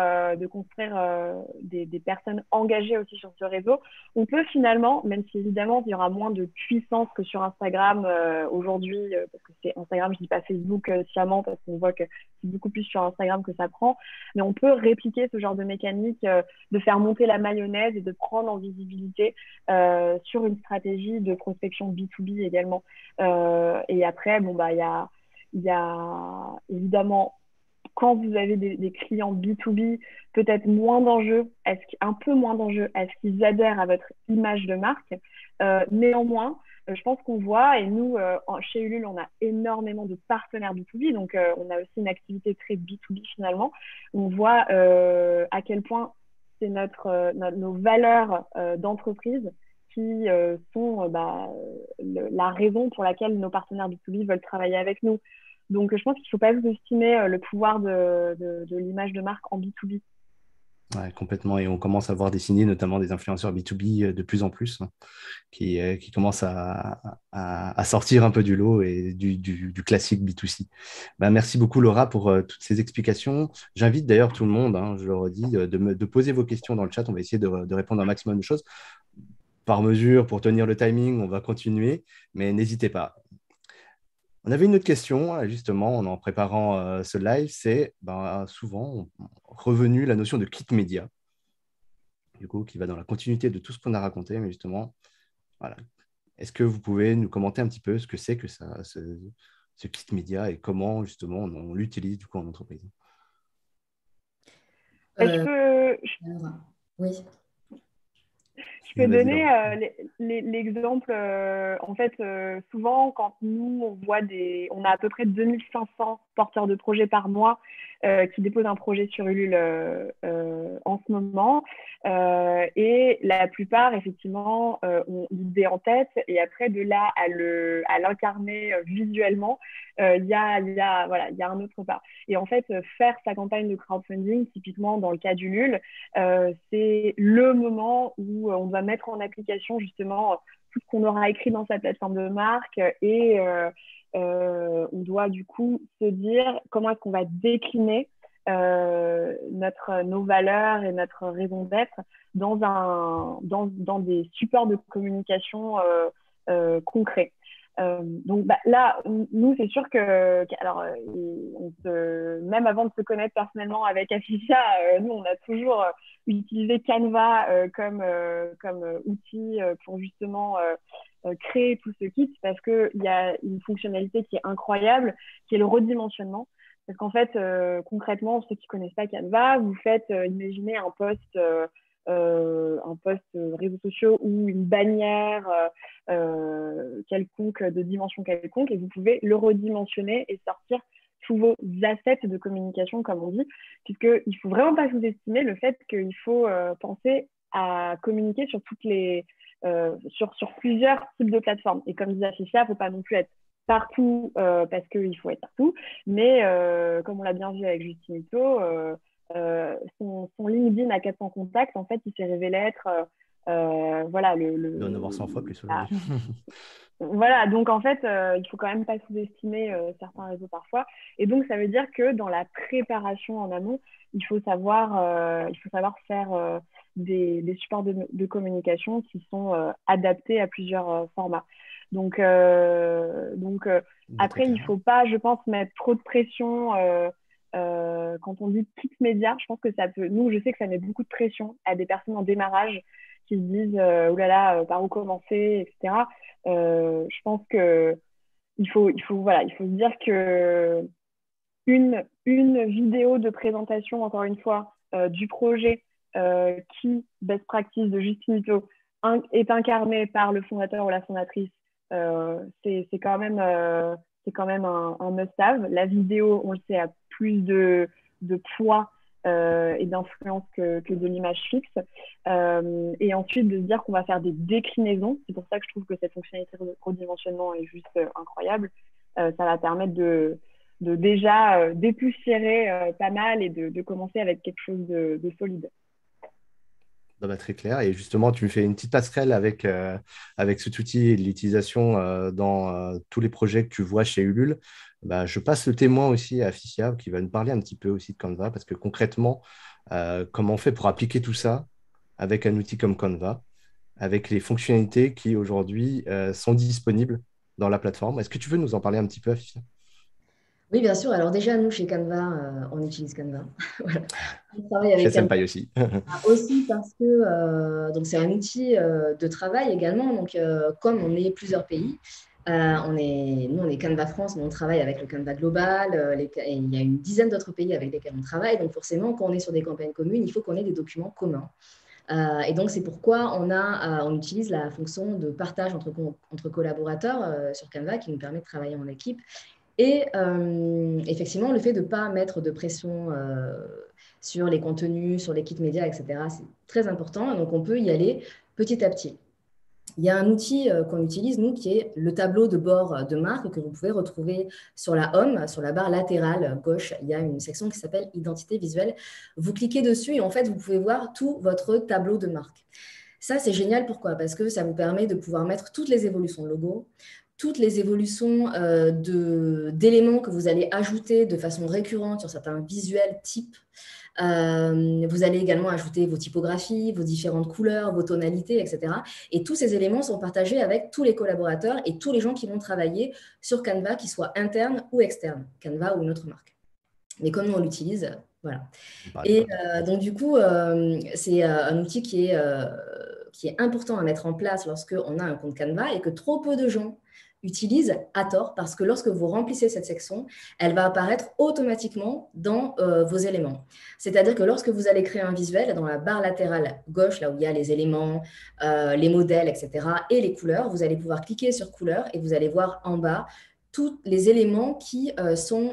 des personnes engagées aussi sur ce réseau, on peut finalement, même si évidemment il y aura moins de puissance que sur Instagram aujourd'hui, parce que c'est Instagram, je dis pas Facebook sciemment, parce qu'on voit que c'est beaucoup plus sur Instagram que ça prend, mais on peut répliquer ce genre de mécanique, de faire monter la mayonnaise et de prendre en visibilité sur une stratégie de prospection B2B également. Et après, bon, il y a évidemment, quand vous avez des clients B2B, peut-être moins d'enjeux, un peu moins d'enjeux, est-ce qu'ils adhèrent à votre image de marque? Néanmoins, je pense qu'on voit, et nous, chez Ulule, on a énormément de partenaires B2B, donc on a aussi une activité très B2B finalement. On voit à quel point c'est nos valeurs d'entreprise qui sont la raison pour laquelle nos partenaires B2B veulent travailler avec nous. Donc, je pense qu'il ne faut pas sous-estimer le pouvoir de l'image de marque en B2B. Ouais, complètement. Et on commence à voir dessiner notamment des influenceurs B2B de plus en plus, hein, qui commencent à sortir un peu du lot et du classique B2C. Ben, merci beaucoup, Laura, pour toutes ces explications. J'invite d'ailleurs tout le monde, hein, je le redis, de poser vos questions dans le chat. On va essayer de répondre à un maximum de choses. Par mesure, pour tenir le timing, on va continuer, mais n'hésitez pas. On avait une autre question, justement, en préparant ce live, c'est souvent revenu la notion de kit média, du coup, qui va dans la continuité de tout ce qu'on a raconté, mais justement, voilà. Est-ce que vous pouvez nous commenter un petit peu ce que c'est que ce kit média et comment, justement, on l'utilise, du coup, en entreprise? Je peux, Oui. Je peux Vas-y, donner Laura. l'exemple. En fait, souvent, quand nous, on a à peu près 2500 porteurs de projets par mois qui déposent un projet sur Ulule en ce moment. Et la plupart, effectivement, ont l'idée en tête. Et après, de là à l'incarner visuellement, il y a un autre pas. Et en fait, faire sa campagne de crowdfunding, typiquement dans le cas d'Ulule, c'est le moment où on doit mettre en application justement tout ce qu'on aura écrit dans sa plateforme de marque et on doit du coup se dire comment est-ce qu'on va décliner nos valeurs et notre raison d'être dans des supports de communication concrets. Donc là, nous, c'est sûr alors, même avant de se connaître personnellement avec Afisha, nous, on a toujours utilisé Canva comme outil pour justement créer tout ce kit parce qu'il y a une fonctionnalité qui est incroyable, qui est le redimensionnement. Parce qu'en fait, concrètement, ceux qui ne connaissent pas Canva, vous faites, imaginez un post réseaux sociaux ou une bannière quelconque, de dimension quelconque, et vous pouvez le redimensionner et sortir tous vos assets de communication, comme on dit, puisqu'il ne faut vraiment pas sous-estimer le fait qu'il faut penser à communiquer sur sur plusieurs types de plateformes. Et comme disait Afisha, il ne faut pas non plus être partout parce qu'il faut être partout, mais comme on l'a bien vu avec Justine Hutto, son LinkedIn à 400 contacts, en fait, il s'est révélé être voilà, Il doit en avoir 100 fois plus aujourd'hui. Voilà, donc en fait, il faut quand même pas sous-estimer certains réseaux parfois. Et donc, ça veut dire que dans la préparation en amont, il faut savoir faire des supports de communication qui sont adaptés à plusieurs formats. Donc après, il ne faut pas, je pense, mettre trop de pression quand on dit kit média. Je pense que ça peut, nous, je sais que ça met beaucoup de pression à des personnes en démarrage qui se disent oh là là, par où commencer, etc. Je pense que il faut se dire que une vidéo de présentation, encore une fois, du projet qui, best practice de Justine Hutto, est incarnée par le fondateur ou la fondatrice, c'est quand même un must-have. La vidéo, on le sait, a plus de poids et d'influence que de l'image fixe. Et ensuite, de se dire qu'on va faire des déclinaisons. C'est pour ça que je trouve que cette fonctionnalité de redimensionnement est juste incroyable. Ça va permettre de déjà dépoussiérer pas mal et de commencer avec quelque chose de solide. Très clair. Et justement, tu me fais une petite passerelle avec cet outil et l'utilisation dans tous les projets que tu vois chez Ulule. Je passe le témoin aussi à Afisha qui va nous parler un petit peu aussi de Canva parce que concrètement, comment on fait pour appliquer tout ça avec un outil comme Canva, avec les fonctionnalités qui aujourd'hui sont disponibles dans la plateforme. Est-ce que tu veux nous en parler un petit peu, Afisha? Oui, bien sûr. Alors déjà, nous, chez Canva, on utilise Canva. Voilà. On travaille avec Chez Canva Senpai aussi. aussi parce que donc c'est un outil de travail également. Donc, comme on est plusieurs pays, nous, on est Canva France, mais on travaille avec le Canva Global. Et il y a une dizaine d'autres pays avec lesquels on travaille. Donc, forcément, quand on est sur des campagnes communes, il faut qu'on ait des documents communs. Et donc, c'est pourquoi on utilise la fonction de partage entre collaborateurs sur Canva qui nous permet de travailler en équipe. Et effectivement, le fait de ne pas mettre de pression sur les contenus, sur les kits médias, etc., c'est très important. Donc, on peut y aller petit à petit. Il y a un outil qu'on utilise, nous, qui est le tableau de bord de marque que vous pouvez retrouver sur la Home, sur la barre latérale gauche. Il y a une section qui s'appelle Identité visuelle. Vous cliquez dessus et en fait, vous pouvez voir tout votre tableau de marque. Ça, c'est génial. Pourquoi? Parce que ça vous permet de pouvoir mettre toutes les évolutions de logo, toutes les évolutions d'éléments que vous allez ajouter de façon récurrente sur certains visuels types. Vous allez également ajouter vos typographies, vos différentes couleurs, vos tonalités, etc. Et tous ces éléments sont partagés avec tous les collaborateurs et tous les gens qui vont travailler sur Canva, qu'ils soient internes ou externes, Canva ou une autre marque. Mais comme on l'utilise, voilà. Et donc, du coup, c'est un outil qui est important à mettre en place lorsqu'on a un compte Canva et que trop peu de gens utilisent à tort parce que lorsque vous remplissez cette section, elle va apparaître automatiquement dans vos éléments. C'est-à-dire que lorsque vous allez créer un visuel, dans la barre latérale gauche, là où il y a les éléments, les modèles, etc., et les couleurs, vous allez pouvoir cliquer sur couleurs et vous allez voir en bas tous les éléments qui sont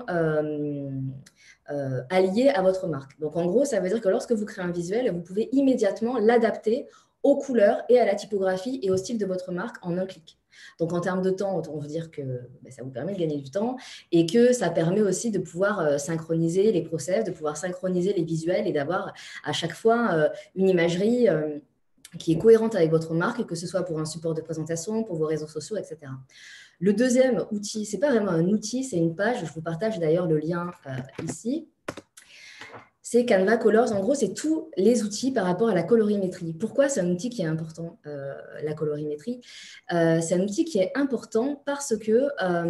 alliés à votre marque. Donc, en gros, ça veut dire que lorsque vous créez un visuel, vous pouvez immédiatement l'adapter aux couleurs et à la typographie et au style de votre marque en un clic. Donc, en termes de temps, autant vous dire que ça vous permet de gagner du temps et que ça permet aussi de pouvoir synchroniser les process, de pouvoir synchroniser les visuels et d'avoir à chaque fois une imagerie qui est cohérente avec votre marque, que ce soit pour un support de présentation, pour vos réseaux sociaux, etc. Le deuxième outil, ce n'est pas vraiment un outil, c'est une page. Je vous partage d'ailleurs le lien ici. C'est Canva Colors. En gros, c'est tous les outils par rapport à la colorimétrie. Pourquoi c'est un outil qui est important, la colorimétrie? C'est un outil qui est important parce que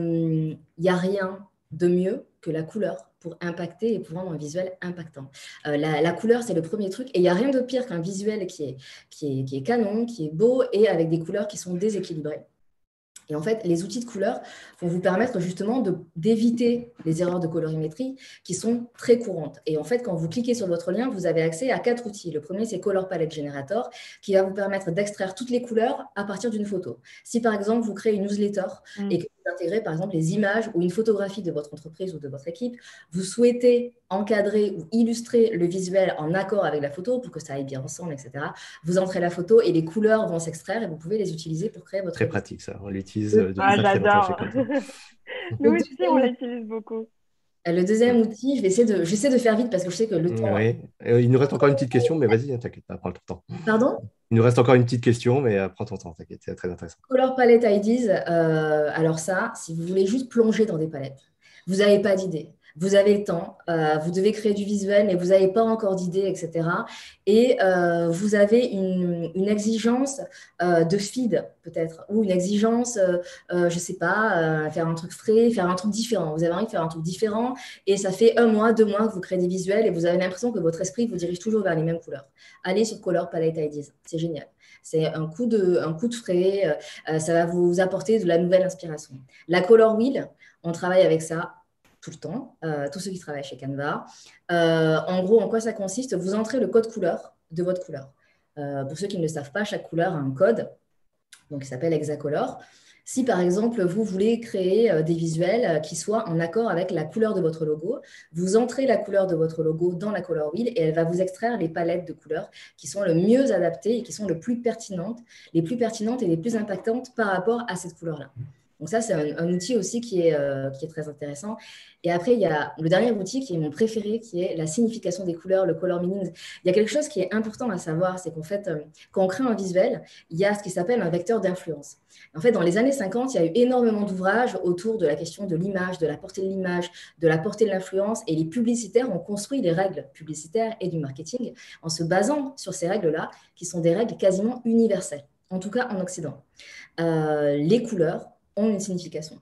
il n'y a rien de mieux que la couleur pour impacter et pour rendre un visuel impactant. La couleur, c'est le premier truc. Et il n'y a rien de pire qu'un visuel qui est canon, qui est beau et avec des couleurs qui sont déséquilibrées. Et en fait, les outils de couleur vont vous permettre justement d'éviter les erreurs de colorimétrie qui sont très courantes. Et en fait, quand vous cliquez sur votre lien, vous avez accès à 4 outils. Le premier, c'est Color Palette Generator, qui va vous permettre d'extraire toutes les couleurs à partir d'une photo. Si par exemple, vous créez une newsletter et que vous intégrez par exemple les images ou une photographie de votre entreprise ou de votre équipe, vous souhaitez encadrer ou illustrer le visuel en accord avec la photo pour que ça aille bien ensemble, etc. Vous entrez la photo et les couleurs vont s'extraire et vous pouvez les utiliser pour créer votre... Très pratique ça, on l'utilise depuis pas très longtemps chez j'adore. Canva. Nous aussi, on l'utilise beaucoup. Le deuxième outil, j'essaie de faire vite parce que je sais que le temps... Oui. Il nous reste encore une petite question, mais vas-y, t'inquiète, prends le temps. Pardon? Il nous reste encore une petite question, mais prends ton temps, t'inquiète, c'est très intéressant. Color Palette IDs, alors ça, si vous voulez juste plonger dans des palettes, vous n'avez pas d'idée. Vous avez le temps, vous devez créer du visuel, mais vous n'avez pas encore d'idée, etc. Et vous avez une exigence de feed, peut-être, ou une exigence, je ne sais pas, faire un truc frais, faire un truc différent. Vous avez envie de faire un truc différent, et ça fait 1 mois, 2 mois que vous créez des visuels, et vous avez l'impression que votre esprit vous dirige toujours vers les mêmes couleurs. Allez sur Color Palette IDs, c'est génial. C'est un coup de frais, ça va vous apporter de la nouvelle inspiration. La Color Wheel, on travaille avec ça tout le temps, tous ceux qui travaillent chez Canva. En gros, en quoi ça consiste? Vous entrez le code couleur de votre couleur. Pour ceux qui ne le savent pas, chaque couleur a un code, donc il s'appelle Hexacolor. Si par exemple, vous voulez créer des visuels qui soient en accord avec la couleur de votre logo, vous entrez la couleur de votre logo dans la Color Wheel et elle va vous extraire les palettes de couleurs qui sont le mieux adaptées et qui sont les plus pertinentes et les plus impactantes par rapport à cette couleur-là. Donc ça, c'est un outil aussi qui est très intéressant. Et après, il y a le dernier outil qui est mon préféré, qui est la signification des couleurs, le color meanings. Il y a quelque chose qui est important à savoir, c'est qu'en fait, quand on crée un visuel, il y a ce qui s'appelle un vecteur d'influence. En fait, dans les années 50, il y a eu énormément d'ouvrages autour de la question de l'image, de la portée de l'image, de la portée de l'influence. Et les publicitaires ont construit les règles publicitaires et du marketing en se basant sur ces règles-là, qui sont des règles quasiment universelles, en tout cas en Occident. Les couleurs ont une signification.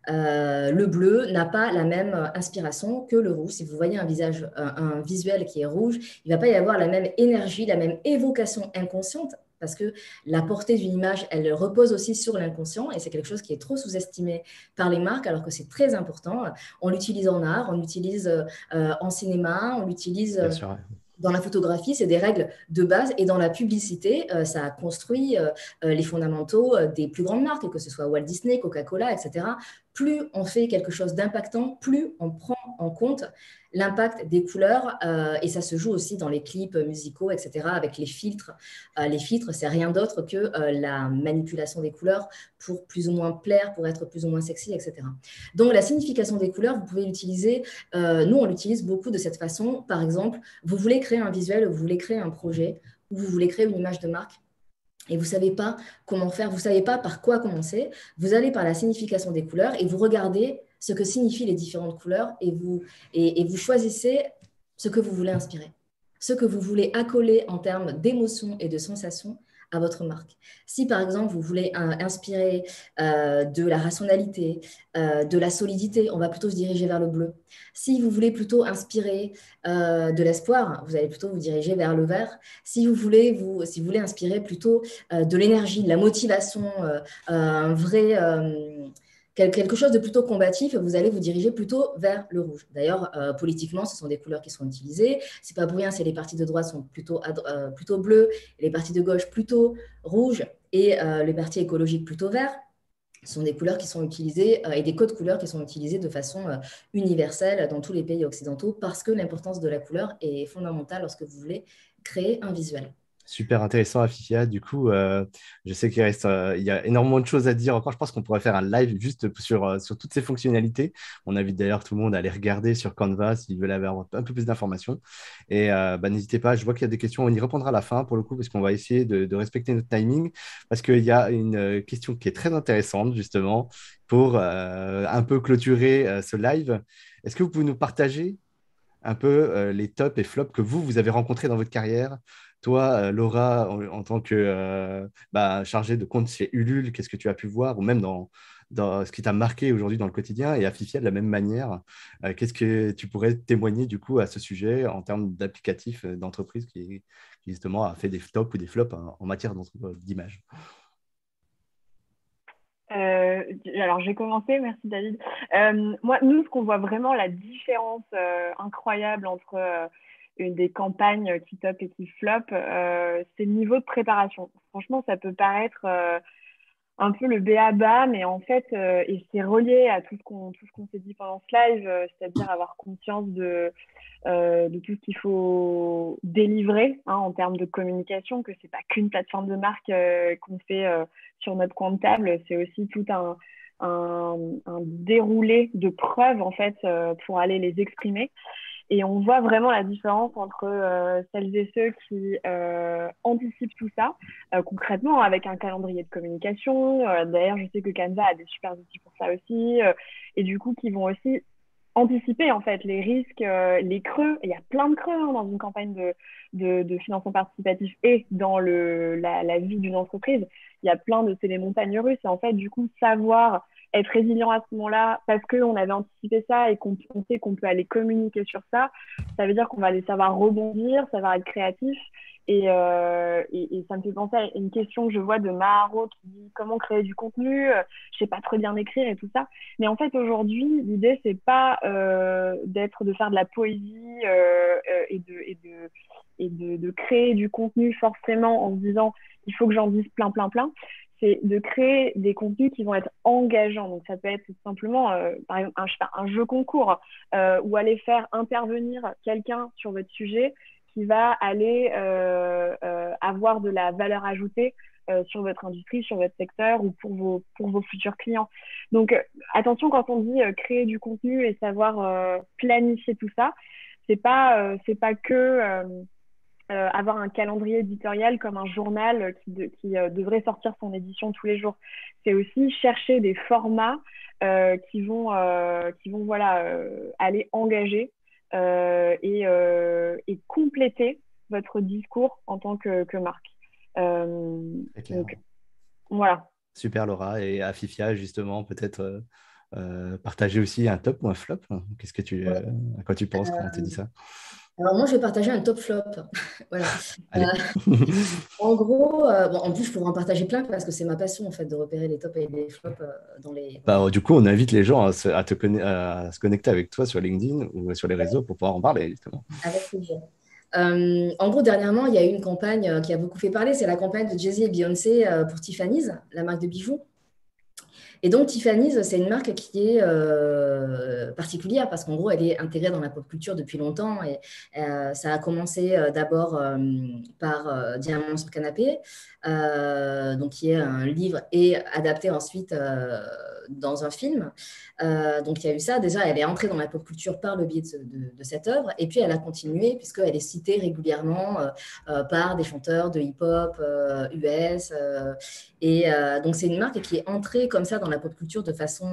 Le bleu n'a pas la même inspiration que le rouge. Si vous voyez un visuel qui est rouge, il ne va pas y avoir la même énergie, la même évocation inconsciente, parce que la portée d'une image, elle repose aussi sur l'inconscient, et c'est quelque chose qui est trop sous-estimé par les marques, alors que c'est très important. On l'utilise en art, on l'utilise en cinéma, on l'utilise... Bien sûr. Dans la photographie, c'est des règles de base, et dans la publicité, ça a construit les fondamentaux des plus grandes marques, que ce soit Walt Disney, Coca-Cola, etc. Plus on fait quelque chose d'impactant, plus on prend en compte l'impact des couleurs, et ça se joue aussi dans les clips musicaux, etc., avec les filtres. Les filtres, c'est rien d'autre que la manipulation des couleurs pour plus ou moins plaire, pour être plus ou moins sexy, etc. Donc, la signification des couleurs, vous pouvez l'utiliser. Nous, on l'utilise beaucoup de cette façon. Par exemple, vous voulez créer un visuel, vous voulez créer un projet, ou vous voulez créer une image de marque, et vous ne savez pas comment faire, vous ne savez pas par quoi commencer, vous allez par la signification des couleurs et vous regardez ce que signifient les différentes couleurs et vous choisissez ce que vous voulez inspirer, ce que vous voulez accoler en termes d'émotions et de sensations à votre marque. Si par exemple vous voulez inspirer de la rationalité, de la solidité, on va plutôt se diriger vers le bleu. Si vous voulez plutôt inspirer de l'espoir, vous allez plutôt vous diriger vers le vert. Si vous voulez inspirer plutôt de l'énergie, de la motivation, un vrai... quelque chose de plutôt combatif, vous allez vous diriger plutôt vers le rouge. D'ailleurs, politiquement, ce sont des couleurs qui sont utilisées. C'est pas pour rien si les partis de droite sont plutôt bleus, et les partis de gauche plutôt rouges, et les partis écologiques plutôt verts. Ce sont des couleurs qui sont utilisées et des codes couleurs qui sont utilisés de façon universelle dans tous les pays occidentaux, parce que l'importance de la couleur est fondamentale lorsque vous voulez créer un visuel. Super intéressant, Afifia. Du coup, je sais il y a énormément de choses à dire encore. Je pense qu'on pourrait faire un live juste sur toutes ces fonctionnalités. On invite d'ailleurs tout le monde à aller regarder sur Canva s'ils veulent avoir un peu plus d'informations. Et n'hésitez pas, je vois qu'il y a des questions. On y répondra à la fin pour le coup, parce qu'on va essayer de respecter notre timing. Parce qu'il y a une question qui est très intéressante, justement, pour un peu clôturer ce live. Est-ce que vous pouvez nous partager un peu les tops et flops que vous avez rencontrés dans votre carrière. Toi, Laura, en tant que chargée de compte chez Ulule, qu'est-ce que tu as pu voir, ou même dans ce qui t'a marqué aujourd'hui dans le quotidien, et Afifia de la même manière, qu'est-ce que tu pourrais témoigner du coup à ce sujet en termes d'applicatifs d'entreprise qui justement a fait des tops ou des flops en matière d'image? Alors, j'ai commencé, merci David. Nous, ce qu'on voit vraiment, la différence incroyable entre des campagnes qui top et qui flop, c'est le niveau de préparation. Franchement, ça peut paraître un peu le b.a.-ba, mais en fait, et c'est relié à tout ce qu'on s'est dit pendant ce live, c'est-à-dire avoir conscience de tout ce qu'il faut délivrer en termes de communication, que c'est pas qu'une plateforme de marque qu'on fait sur notre coin de table, c'est aussi tout un déroulé de preuves en fait pour aller les exprimer. Et on voit vraiment la différence entre celles et ceux qui anticipent tout ça concrètement avec un calendrier de communication. D'ailleurs, je sais que Canva a des super outils pour ça aussi. Et du coup, qui vont aussi anticiper en fait les risques, les creux. Il y a plein de creux dans une campagne de financement participatif et dans la vie d'une entreprise. Il y a plein c'est des montagnes russes. Et en fait, du coup, savoir être résilient à ce moment-là parce qu'on avait anticipé ça et qu'on sait qu'on peut aller communiquer sur ça, ça veut dire qu'on va aller savoir rebondir, savoir être créatif. Et ça me fait penser à une question que je vois de Maharo qui dit comment créer du contenu, je sais pas très bien écrire et tout ça. Mais en fait, aujourd'hui, l'idée, c'est pas de faire de la poésie et de créer du contenu forcément en se disant il faut que j'en dise plein, plein, plein. C'est de créer des contenus qui vont être engageants. Donc, ça peut être tout simplement, par exemple, un jeu concours ou aller faire intervenir quelqu'un sur votre sujet qui va aller avoir de la valeur ajoutée sur votre industrie, sur votre secteur ou pour vos futurs clients. Donc, attention quand on dit créer du contenu et savoir planifier tout ça, c'est pas que avoir un calendrier éditorial comme un journal qui devrait sortir son édition tous les jours. C'est aussi chercher des formats qui vont voilà, aller engager et compléter votre discours en tant que marque. C'est clair. Donc, voilà. Super Laura. Et Afifia, justement, peut-être partager aussi un top ou un flop. Qu'est-ce que à quoi tu penses quand on te dit ça? Alors moi, je vais partager un top flop. Voilà. Allez. En gros, en plus, je pourrais en partager plein parce que c'est ma passion en fait de repérer les tops et les flops dans les. Du coup, on invite les gens à se connecter avec toi sur LinkedIn ou sur les réseaux pour pouvoir en parler, justement. Avec plaisir. En gros, dernièrement, il y a eu une campagne qui a beaucoup fait parler. C'est la campagne de Jay-Z et Beyoncé pour Tiffany's, la marque de bijoux. Et donc, Tiffany's, c'est une marque qui est particulière parce qu'en gros, elle est intégrée dans la pop culture depuis longtemps. Et ça a commencé d'abord par Diamant sur canapé, donc qui est un livre et adapté ensuite dans un film. Donc, il y a eu ça. Déjà, elle est entrée dans la pop culture par le biais de cette œuvre. Et puis, elle a continué puisqu'elle est citée régulièrement par des chanteurs de hip-hop US. Donc, c'est une marque qui est entrée comme ça dans la pop culture de façon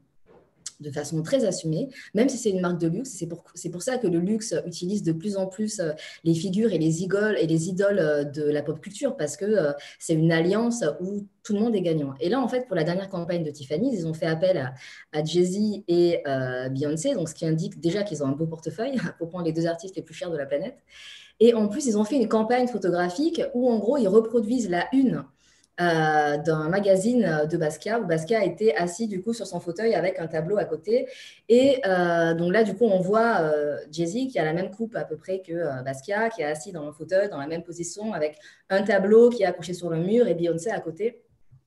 très assumée, même si c'est une marque de luxe. C'est pour ça que le luxe utilise de plus en plus les figures et les idoles de la pop culture, parce que c'est une alliance où tout le monde est gagnant. Et là, en fait, pour la dernière campagne de Tiffany's, ils ont fait appel à Jay-Z et Beyoncé, donc ce qui indique déjà qu'ils ont un beau portefeuille pour prendre les deux artistes les plus chers de la planète. Et en plus, ils ont fait une campagne photographique où, en gros, ils reproduisent la une d'un magazine de Basquiat, où Basquiat était assis du coup sur son fauteuil avec un tableau à côté. Et donc là, du coup, on voit Jay-Z qui a la même coupe à peu près que Basquiat, qui est assis dans le fauteuil, dans la même position, avec un tableau qui est accroché sur le mur et Beyoncé à côté.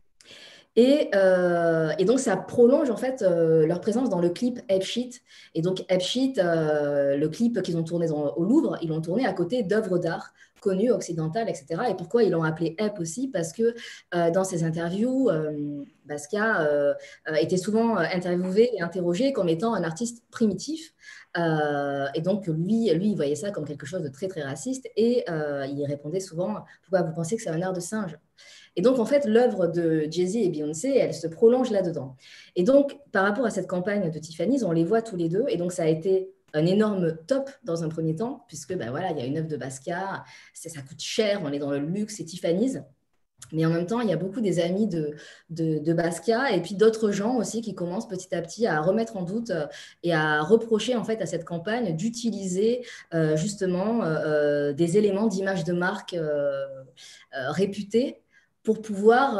Et donc, ça prolonge en fait leur présence dans le clip Ape Shit. Et donc, Ape Shit, le clip qu'ils ont tourné au Louvre, ils l'ont tourné à côté d'œuvres d'art connues, occidentales, etc. Et pourquoi ils l'ont appelé Ape aussi? Parce que dans ses interviews, Basquiat était souvent interviewé et interrogé comme étant un artiste primitif. Et donc, lui, il voyait ça comme quelque chose de très, très raciste. Et il répondait souvent, pourquoi vous pensez que c'est un art de singe? Et donc, en fait, l'œuvre de Jay-Z et Beyoncé, elle se prolonge là-dedans. Et donc, par rapport à cette campagne de Tiffany's, on les voit tous les deux. Et donc, ça a été un énorme top dans un premier temps, puisque ben voilà, il y a une œuvre de Basquiat, ça coûte cher, on est dans le luxe, c'est Tiffany's. Mais en même temps, il y a beaucoup des amis de Basquiat et puis d'autres gens aussi qui commencent petit à petit à remettre en doute et à reprocher en fait à cette campagne d'utiliser justement des éléments d'image de marque réputés pour pouvoir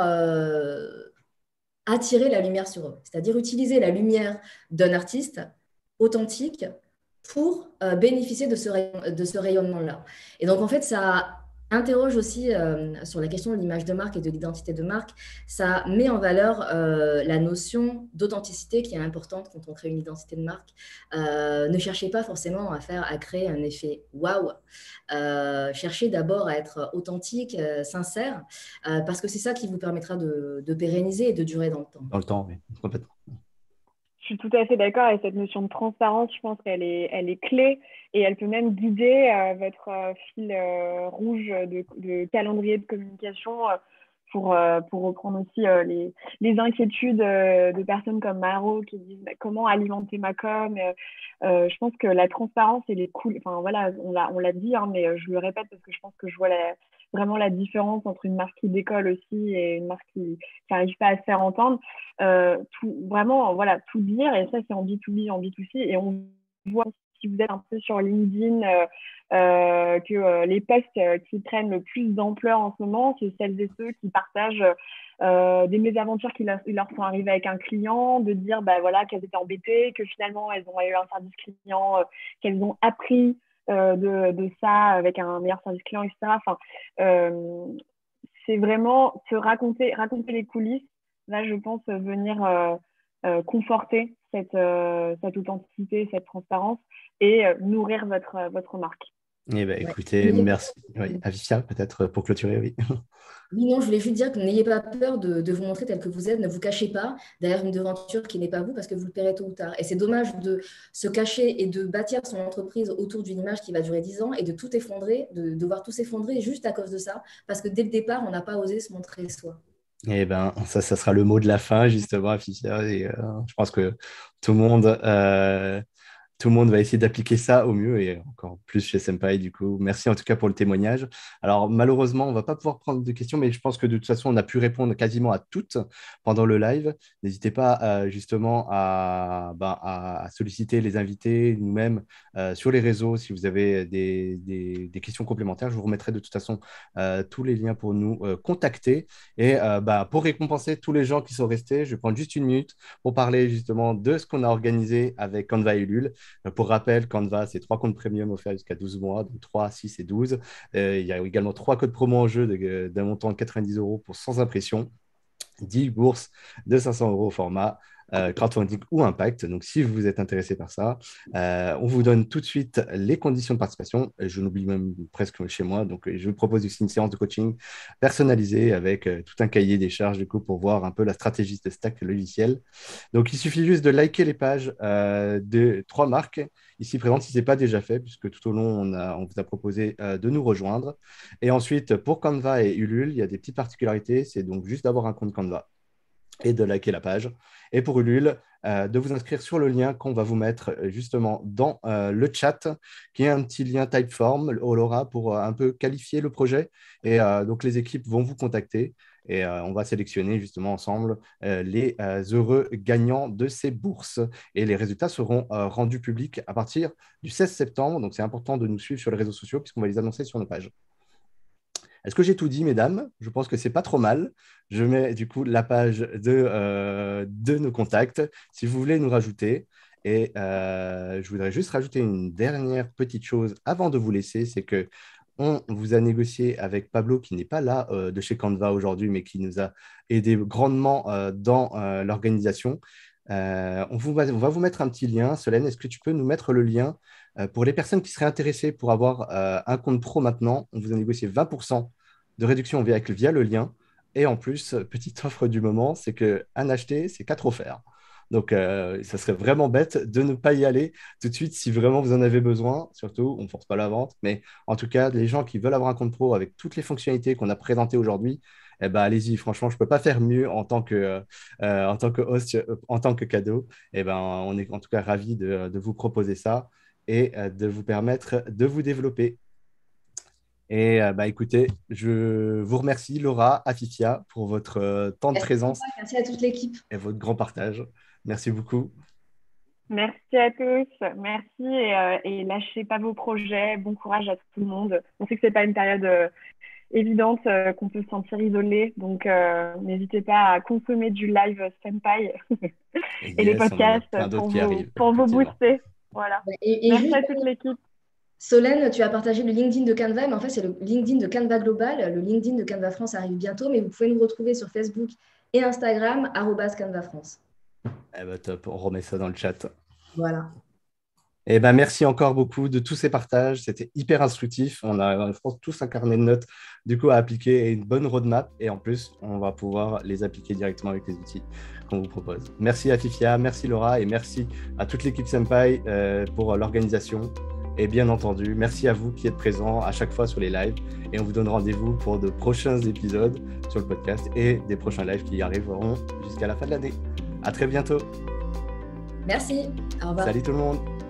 attirer la lumière sur eux. C'est-à-dire utiliser la lumière d'un artiste authentique pour bénéficier de ce rayonnement-là. Et donc, en fait, ça interroge aussi sur la question de l'image de marque et de l'identité de marque. Ça met en valeur la notion d'authenticité qui est importante quand on crée une identité de marque. Ne cherchez pas forcément à créer un effet waouh. Cherchez d'abord à être authentique, sincère, parce que c'est ça qui vous permettra de pérenniser et de durer dans le temps. Dans le temps, oui, complètement. Je suis tout à fait d'accord et cette notion de transparence, je pense elle est clé et elle peut même guider votre fil rouge de calendrier de communication pour reprendre aussi les inquiétudes de personnes comme Maro qui disent bah, comment alimenter ma com. Je pense que la transparence et les cool, enfin voilà, on l'a dit, hein, mais je le répète parce que je pense que je vois vraiment la différence entre une marque qui décolle aussi et une marque qui n'arrive pas à se faire entendre. Vraiment, voilà, tout dire, et ça c'est en B2B, en B2C, et on voit si vous êtes un peu sur LinkedIn que les posts qui prennent le plus d'ampleur en ce moment, c'est celles et ceux qui partagent des mésaventures qui leur sont arrivées avec un client, de dire bah, voilà, qu'elles étaient embêtées, que finalement elles ont eu un service client, qu'elles ont appris de ça avec un meilleur service client, etc. Enfin, c'est vraiment se raconter les coulisses. Là, je pense venir conforter cette authenticité, cette transparence et nourrir votre marque. Eh bien, écoutez, merci. Oui, Avifia, peut-être pour clôturer, oui. Oui, non, je voulais juste dire que n'ayez pas peur de vous montrer tel que vous êtes, ne vous cachez pas derrière une devanture qui n'est pas vous parce que vous le paierez tôt ou tard. Et c'est dommage de se cacher et de bâtir son entreprise autour d'une image qui va durer 10 ans et de tout effondrer, de voir tout s'effondrer juste à cause de ça, parce que dès le départ, on n'a pas osé se montrer soi. Eh bien, ça sera le mot de la fin, justement, Afifia. Et je pense que tout le monde, tout le monde va essayer d'appliquer ça au mieux et encore plus chez Senpai, du coup. Merci en tout cas pour le témoignage. Alors, malheureusement, on ne va pas pouvoir prendre de questions, mais je pense que de toute façon, on a pu répondre quasiment à toutes pendant le live. N'hésitez pas justement à solliciter les invités, nous-mêmes, sur les réseaux si vous avez des questions complémentaires. Je vous remettrai de toute façon tous les liens pour nous contacter. Et pour récompenser tous les gens qui sont restés, je vais prendre juste une minute pour parler justement de ce qu'on a organisé avec Canva et Ulule. Pour rappel, Canva, c'est 3 comptes premium offerts jusqu'à 12 mois, donc 3, 6 et 12. Il y a également 3 codes promo en jeu d'un montant de 90 euros pour sans impression, 10 bourses de 500 euros au format crowdfunding ou impact. Donc, si vous êtes intéressé par ça, on vous donne tout de suite les conditions de participation. Je n'oublie même presque chez moi. Donc, je vous propose aussi une séance de coaching personnalisée avec tout un cahier des charges du coup, pour voir un peu la stratégie de stack logiciel. Donc, il suffit juste de liker les pages de 3 marques ici présentes si ce n'est pas déjà fait, puisque tout au long, on vous a proposé de nous rejoindre. Et ensuite, pour Canva et Ulule, il y a des petites particularités. C'est donc juste d'avoir un compte Canva et de liker la page. Et pour Ulule, de vous inscrire sur le lien qu'on va vous mettre justement dans le chat, qui est un petit lien Typeform, Laura, pour un peu qualifier le projet. Et donc, les équipes vont vous contacter et on va sélectionner justement ensemble les heureux gagnants de ces bourses. Et les résultats seront rendus publics à partir du 16 septembre. Donc, c'est important de nous suivre sur les réseaux sociaux puisqu'on va les annoncer sur nos pages. Est-ce que j'ai tout dit, mesdames? Je pense que c'est pas trop mal. Je mets du coup la page de nos contacts si vous voulez nous rajouter. Et je voudrais juste rajouter une dernière petite chose avant de vous laisser, c'est que on vous a négocié avec Pablo, qui n'est pas là de chez Canva aujourd'hui, mais qui nous a aidé grandement dans l'organisation. On va vous mettre un petit lien. Solène, est-ce que tu peux nous mettre le lien pour les personnes qui seraient intéressées pour avoir un compte pro maintenant? On vous a négocié 20% de réduction via le lien. Et en plus, petite offre du moment, c'est qu'un acheté, c'est 4 offerts. Donc, ça serait vraiment bête de ne pas y aller tout de suite si vraiment vous en avez besoin. Surtout, on ne force pas la vente. Mais en tout cas, les gens qui veulent avoir un compte pro avec toutes les fonctionnalités qu'on a présentées aujourd'hui, eh ben, allez-y. Franchement, je ne peux pas faire mieux en tant que host, en tant que cadeau. Eh ben, on est en tout cas ravis de vous proposer ça. et de vous permettre de vous développer. Et écoutez, je vous remercie, Laura, Afifia, pour votre temps de présence. Merci à toute l'équipe. Et votre grand partage. Merci beaucoup. Merci à tous, merci et lâchez pas vos projets, bon courage à tout le monde. On sait que c'est pas une période évidente, qu'on peut se sentir isolé, donc n'hésitez pas à consommer du live Senpai et les podcasts pour vous booster. Voilà. Merci à toute l'équipe. Solène, tu as partagé le LinkedIn de Canva, mais en fait, c'est le LinkedIn de Canva Global. Le LinkedIn de Canva France arrive bientôt, mais vous pouvez nous retrouver sur Facebook et Instagram, @Canva France. Top, on remet ça dans le chat. Voilà. Merci encore beaucoup de tous ces partages. C'était hyper instructif. On a, je pense, tous un carnet de notes du coup à appliquer et une bonne roadmap. Et en plus, on va pouvoir les appliquer directement avec les outils qu'on vous propose. Merci Afifia, merci Laura et merci à toute l'équipe Senpai pour l'organisation. Et bien entendu, merci à vous qui êtes présents à chaque fois sur les lives. Et on vous donne rendez-vous pour de prochains épisodes sur le podcast et des prochains lives qui arriveront jusqu'à la fin de l'année. À très bientôt. Merci. Au revoir. Salut tout le monde.